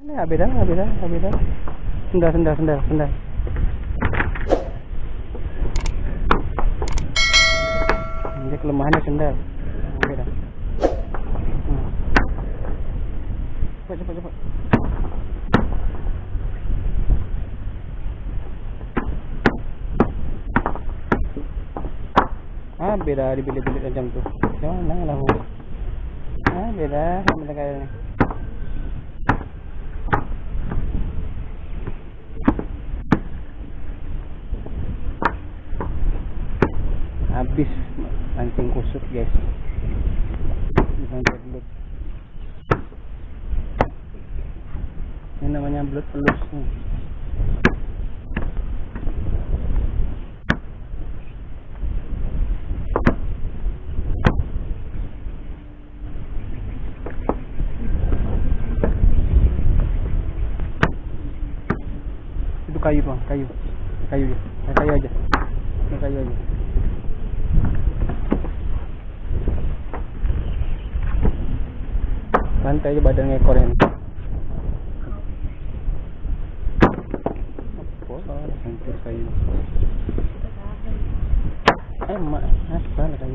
Nggak beda, nggak beda, nggak beda. Sendal. Ini kelemahannya sendal. Nggak beda. Cepat. Beda di bilik-bilik jam tuh. Jangan lah. Beda kayaknya. Habis mancing kusut guys. Mancing belut. Ini namanya belut pelus nih. Itu kayu bang, kayu aja. Santai aja badan ekornya. Hancur kayu. Emak, asal kayu.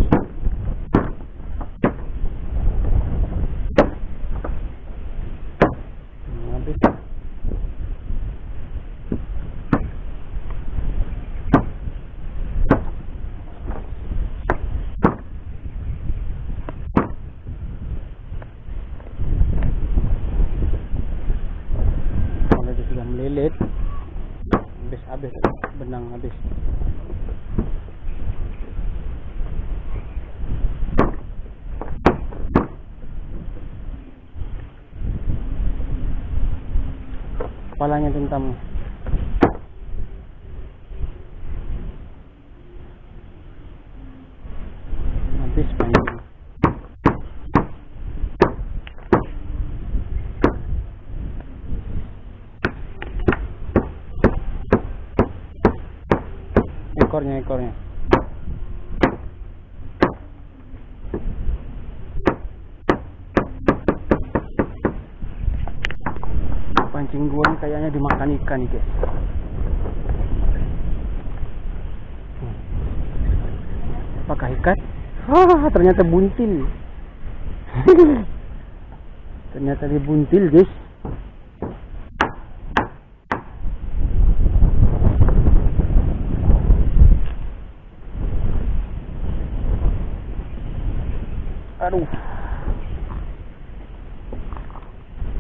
Habis. Sudah melilit, habis benang habis. Kepalanya tuntam. Habis panjang. Ekornya. Pancing gua nih kayaknya dimakan ikan nih guys. Apakah ikan? Ternyata buntil. Ternyata dia buntil guys. Aduh.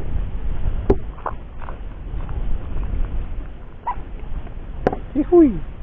Hui.